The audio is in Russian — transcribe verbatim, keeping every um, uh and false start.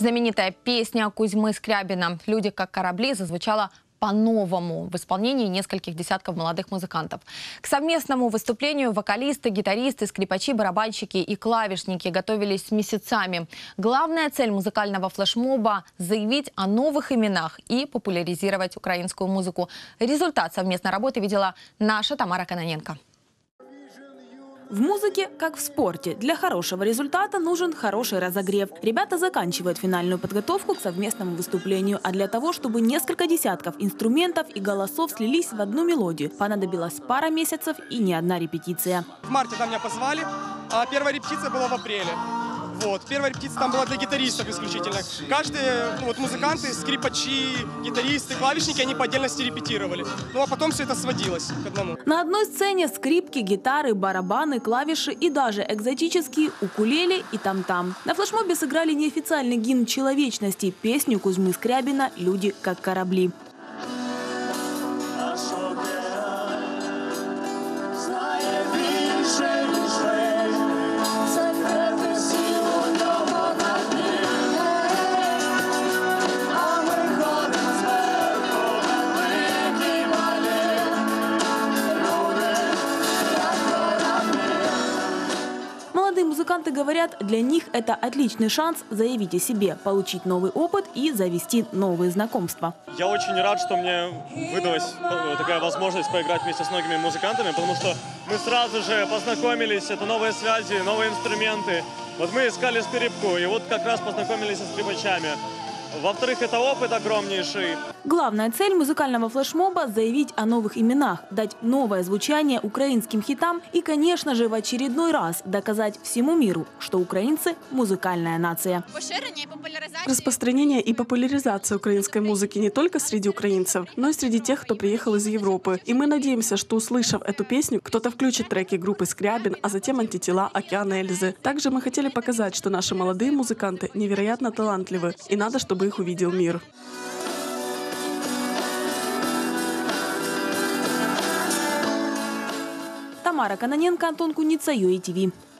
Знаменитая песня Кузьмы Скрябина «Люди как корабли» зазвучала по-новому в исполнении нескольких десятков молодых музыкантов. К совместному выступлению вокалисты, гитаристы, скрипачи, барабанщики и клавишники готовились месяцами. Главная цель музыкального флешмоба – заявить о новых именах и популяризировать украинскую музыку. Результат совместной работы видела наша Тамара Кононенко. В музыке, как в спорте, для хорошего результата нужен хороший разогрев. Ребята заканчивают финальную подготовку к совместному выступлению. А для того, чтобы несколько десятков инструментов и голосов слились в одну мелодию, понадобилась пара месяцев и не одна репетиция. В марте там меня позвали, а первая репетиция была в апреле. Вот. Первая репетиция там была для гитаристов исключительно. Каждые ну, вот, музыканты, скрипачи, гитаристы, клавишники, они по отдельности репетировали. Ну а потом все это сводилось к одному. На одной сцене скрипки, гитары, барабаны, клавиши и даже экзотические укулеле и там-там. На флешмобе сыграли неофициальный гимн человечности – песню Кузьмы Скрябина «Люди как корабли». Молодые музыканты говорят, для них это отличный шанс заявить о себе, получить новый опыт и завести новые знакомства. Я очень рад, что мне выдалась такая возможность поиграть вместе с многими музыкантами, потому что мы сразу же познакомились, это новые связи, новые инструменты. Вот мы искали скрипку, и вот как раз познакомились со скрипачами. Во-вторых, это опыт огромнейший. Главная цель музыкального флешмоба – заявить о новых именах, дать новое звучание украинским хитам и, конечно же, в очередной раз доказать всему миру, что украинцы – музыкальная нация. Распространение и популяризация украинской музыки не только среди украинцев, но и среди тех, кто приехал из Европы. И мы надеемся, что, услышав эту песню, кто-то включит треки группы Скрябин, а затем «Антитела», «Океан Эльзы». Также мы хотели показать, что наши молодые музыканты невероятно талантливы, и надо, чтобы их увидел мир. Тамара Кононенко, Антон Куница, ю эй ти ви.